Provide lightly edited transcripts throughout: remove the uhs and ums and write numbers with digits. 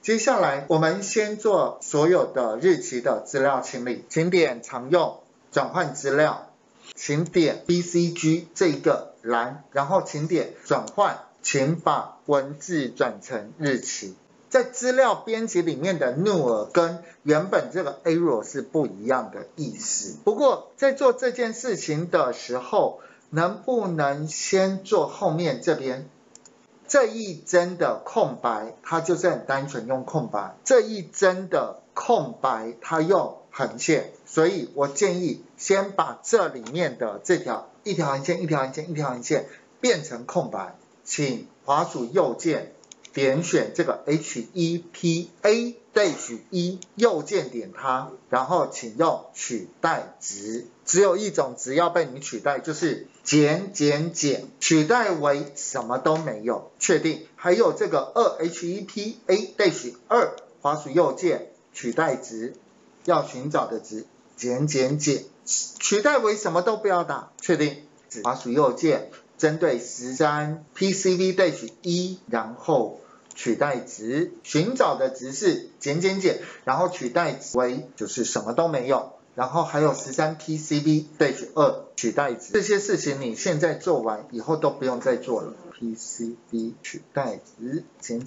接下来我们先做所有的日期的资料清理，请点常用转换资料，请点 BCG 这一个栏，然后请点转换，请把文字转成日期。在资料编辑里面的 null 跟原本这个 error 是不一样的意思。不过在做这件事情的时候，能不能先做后面这边这一帧的空白，它就是很单纯用空白，这一帧的空白它用横线，所以我建议先把这里面的这条一条横线一条横线一条横线变成空白，请滑鼠右键点选这个 HEPA-1 右键点它，然后请用取代值，只有一种值要被你取代，就是减，取代为什么都没有，确定。还有这个 2HEPA-2 滑鼠右键取代值，要寻找的值减，取代为什么都不要打，确定。滑鼠右键针对13 PCV-1 然后取代值，寻找的值是减，然后取代值为就是什么都没有，然后还有13 PCV-2 取代值。这些事情你现在做完以后都不用再做了。PCV 取代值减，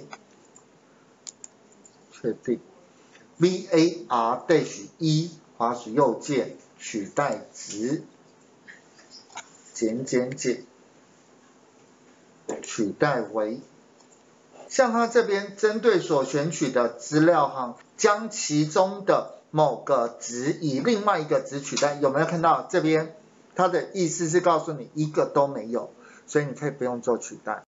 确定。VAR-1 滑鼠右键取代值减，取代为。像它这边针对所选取的资料行，将其中的某个值以另外一个值取代，有没有看到这边？它的意思是告诉你一个都没有，所以你可以不用做取代。